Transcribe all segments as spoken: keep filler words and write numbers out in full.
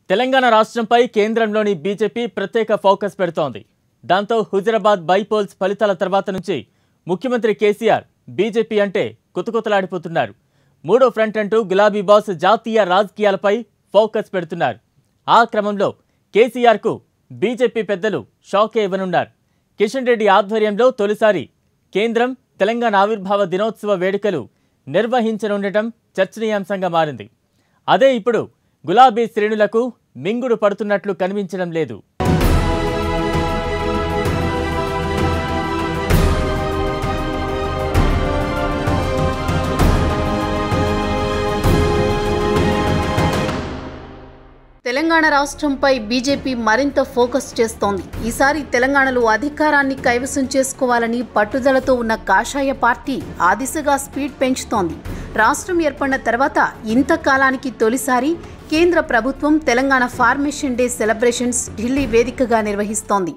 తెలంగాణ రాష్ట్రంపై కేంద్రంలోని బీజేపీ ప్రత్యేక ఫోకస్ పెడుతోంది. దాంతో హుజరాబాద్ బైపోల్స్ ఫలితాల తర్వాత నుంచి ముఖ్యమంత్రి కేసీఆర్ బీజేపీ అంటే కుతకుతలాడిపోతున్నారు. మూడో ఫ్రంట్ అంటూ గులాబీ బాస్ జాతీయ రాజకీయాలపై ఫోకస్ పెడుతున్నారు. ఆ క్రమంలో కేసీఆర్కు బీజేపీ పెద్దలు షాకే ఇవ్వనున్నారు. కిషన్ రెడ్డి ఆధ్వర్యంలో తొలిసారి కేంద్రం తెలంగాణ ఆవిర్భావ దినోత్సవ వేడుకలు నిర్వహించనుండటం చర్చనీయాంశంగా మారింది. అదే ఇప్పుడు గులాబీ శ్రేణులకు మింగుడు పడుతున్నట్లు కనిపించడం లేదు. తెలంగాణ రాష్ట్రంపై బీజేపీ మరింత ఫోకస్ చేస్తోంది. ఈసారి తెలంగాణలో అధికారాన్ని కైవసం చేసుకోవాలని పట్టుదలతో ఉన్న కాషాయ పార్టీ ఆ దిశగా స్పీడ్ పెంచుతోంది. రాష్ట్రం ఏర్పడిన తర్వాత ఇంతకాలానికి తొలిసారి కేంద్ర ప్రభుత్వం Telangana formation day celebrations Delhi వేదికగా నిర్వహిస్తోంది.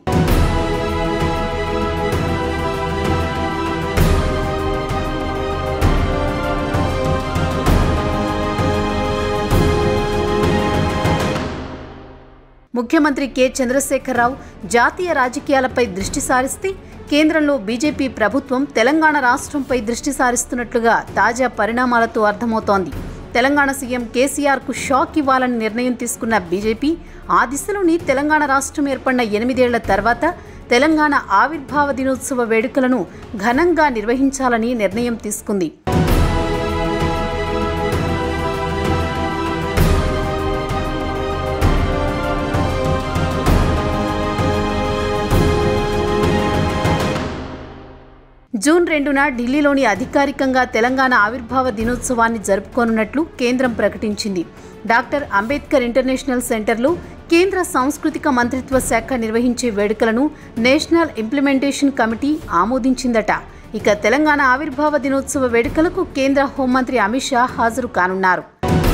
ముఖ్యమంత్రి కె చంద్రశేఖరరావు జాతీయ రాజకీయాలపై దృష్టి సారిస్తే కేంద్రంలో బీజేపీ ప్రభుత్వం తెలంగాణ రాష్ట్రంపై దృష్టి సారిస్తున్నట్లుగా తాజా పరిణామాలతో అర్థమవుతోంది. తెలంగాణ సీఎం కేసీఆర్కు షాక్ ఇవ్వాలని నిర్ణయం తీసుకున్న బీజేపీ ఆ దిశలోని తెలంగాణ రాష్ట్రం ఏర్పడిన ఎనిమిదేళ్ల తర్వాత తెలంగాణ ఆవిర్భావ దినోత్సవ వేడుకలను ఘనంగా నిర్వహించాలని నిర్ణయం తీసుకుంది. జూన్ రెండున ఢిల్లీలోని అధికారికంగా తెలంగాణ ఆవిర్భావ దినోత్సవాన్ని జరుపుకోనున్నట్లు కేంద్రం ప్రకటించింది. డాక్టర్ అంబేద్కర్ ఇంటర్నేషనల్ సెంటర్లో కేంద్ర సాంస్కృతిక మంత్రిత్వ శాఖ నిర్వహించే వేడుకలను నేషనల్ ఇంప్లిమెంటేషన్ కమిటీ ఆమోదించిందట. ఇక తెలంగాణ ఆవిర్భావ దినోత్సవ వేడుకలకు కేంద్ర హోంమంత్రి అమిత్ షా హాజరు కానున్నారు.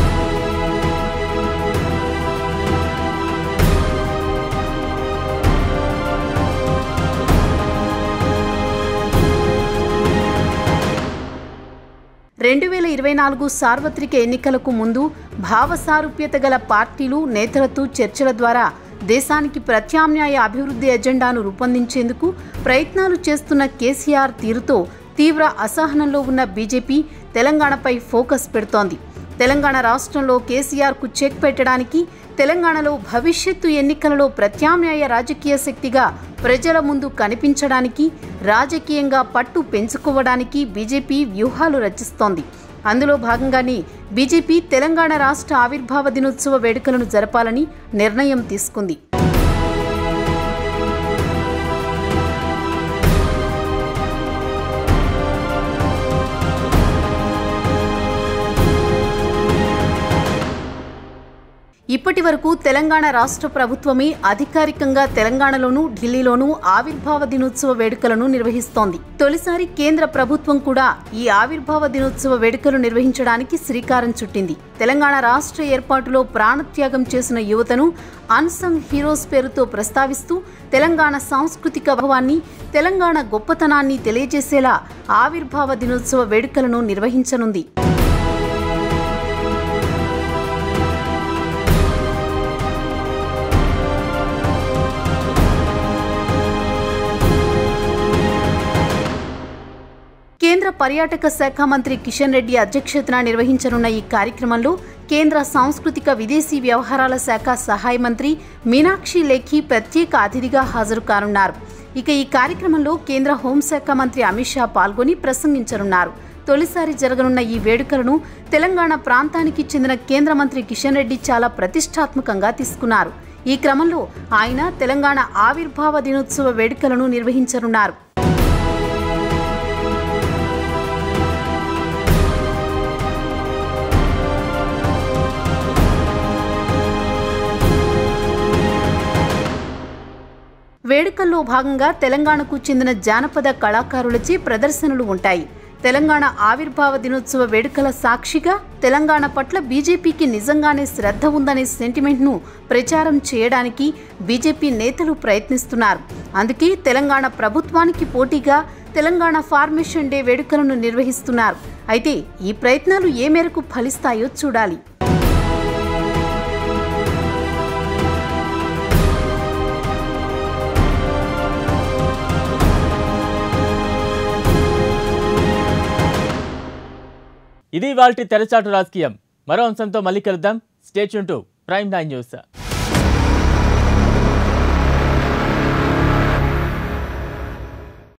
రెండు వేల ఇరవై నాలుగు సార్వత్రిక ఎన్నికలకు ముందు భావసారూప్యత గల పార్టీలు నేతలతో చర్చల ద్వారా దేశానికి ప్రత్యామ్నాయ అభివృద్ధి ఎజెండాను రూపొందించేందుకు ప్రయత్నాలు చేస్తున్న కేసీఆర్ తీరుతో తీవ్ర అసహనంలో ఉన్న బీజేపీ తెలంగాణపై ఫోకస్ పెడుతోంది. తెలంగాణ రాష్ట్రంలో కేసీఆర్కు చెక్ పెట్టడానికి, తెలంగాణలో భవిష్యత్తు ఎన్నికలలో ప్రత్యామ్నాయ రాజకీయ శక్తిగా ప్రజల ముందు కనిపించడానికి, రాజకీయంగా పట్టు పెంచుకోవడానికి బీజేపీ వ్యూహాలు రచిస్తోంది. అందులో భాగంగానే బీజేపీ తెలంగాణ రాష్ట్ర ఆవిర్భావ దినోత్సవ వేడుకలను జరపాలని నిర్ణయం తీసుకుంది. ఇప్పటి వరకు తెలంగాణ రాష్ట్ర ప్రభుత్వమే అధికారికంగా తెలంగాణలోనూ ఢిల్లీలోనూ ఆవిర్భావ దినోత్సవ వేడుకలను నిర్వహిస్తోంది. తొలిసారి కేంద్ర ప్రభుత్వం కూడా ఈ ఆవిర్భావ దినోత్సవ వేడుకలు నిర్వహించడానికి శ్రీకారం చుట్టింది. తెలంగాణ రాష్ట్ర ఏర్పాటులో ప్రాణత్యాగం చేసిన యువతను అన్సంగ్ హీరోస్ పేరుతో ప్రస్తావిస్తూ తెలంగాణ సాంస్కృతిక వైభవాన్ని, తెలంగాణ గొప్పతనాన్ని తెలియజేసేలా ఆవిర్భావ దినోత్సవ వేడుకలను నిర్వహించనుంది. కేంద్ర పర్యాటక శాఖ మంత్రి కిషన్ రెడ్డి అధ్యక్షతన నిర్వహించనున్న ఈ కార్యక్రమంలో కేంద్ర సాంస్కృతిక విదేశీ వ్యవహారాల శాఖ సహాయ మంత్రి మీనాక్షి లేఖి ప్రత్యేక అతిథిగా హాజరు కానున్నారు. ఇక ఈ కార్యక్రమంలో కేంద్ర హోంశాఖ మంత్రి అమిత్ షా పాల్గొని ప్రసంగించనున్నారు. తొలిసారి జరగనున్న ఈ వేడుకలను తెలంగాణ ప్రాంతానికి చెందిన కేంద్ర మంత్రి కిషన్ రెడ్డి చాలా ప్రతిష్టాత్మకంగా తీసుకున్నారు. ఈ క్రమంలో ఆయన తెలంగాణ ఆవిర్భావ దినోత్సవ వేడుకలను నిర్వహించనున్నారు. వేడుకల్లో భాగంగా తెలంగాణకు చెందిన జానపద కళాకారులచే ప్రదర్శనలు ఉంటాయి. తెలంగాణ ఆవిర్భావ దినోత్సవ వేడుకల సాక్షిగా తెలంగాణ పట్ల బీజేపీకి నిజంగానే శ్రద్ధ ఉందనే సెంటిమెంట్ను ప్రచారం చేయడానికి బీజేపీ నేతలు ప్రయత్నిస్తున్నారు. అందుకే తెలంగాణ ప్రభుత్వానికి పోటీగా తెలంగాణ ఫార్మేషన్ డే వేడుకలను నిర్వహిస్తున్నారు. అయితే ఈ ప్రయత్నాలు ఏ మేరకు ఫలిస్తాయో చూడాలి. ఇది వాల్టి తెరచాటు రాజకీయం. మరో అంశంతో మళ్ళీ కలుద్దాం. Stay tune to prime nine news.